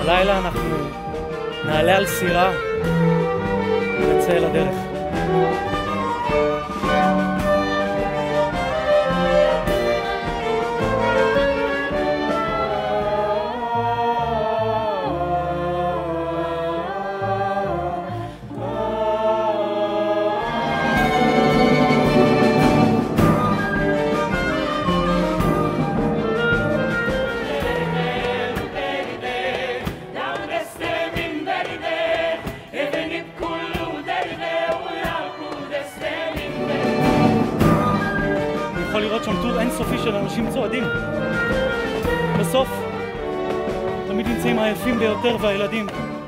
הלילה אנחנו נעלה על סירה ונצא אל הדרך. יכול לראות שם טור אינסופי של אנשים צועדים. בסוף תמיד נמצאים היפים ביותר והילדים.